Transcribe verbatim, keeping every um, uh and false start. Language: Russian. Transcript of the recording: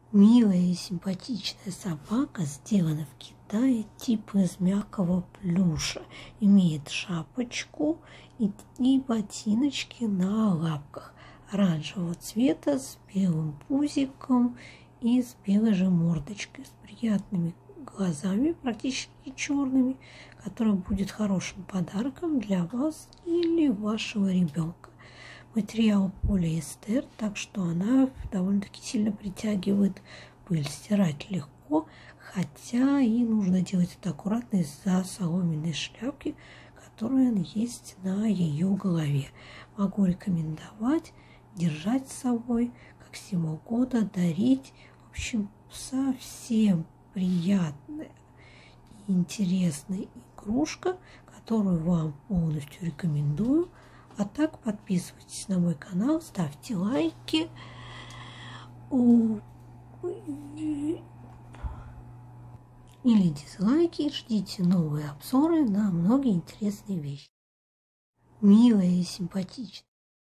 Милая и симпатичная собака сделана в Китае, типа из мягкого плюша. Имеет шапочку и, и ботиночки на лапках оранжевого цвета с белым пузиком и с белой же мордочкой, с приятными глазами, практически черными, который будет хорошим подарком для вас или вашего ребенка. Материал полиэстер, так что она довольно-таки сильно притягивает пыль. Стирать легко, хотя и нужно делать это аккуратно из-за соломенной шляпки, которая есть на ее голове. Могу рекомендовать держать с собой как символ года, дарить. В общем, совсем приятная и интересная игрушка, которую вам полностью рекомендую. А так подписывайтесь на мой канал, ставьте лайки или дизлайки, ждите новые обзоры на многие интересные вещи. Милая и симпатичная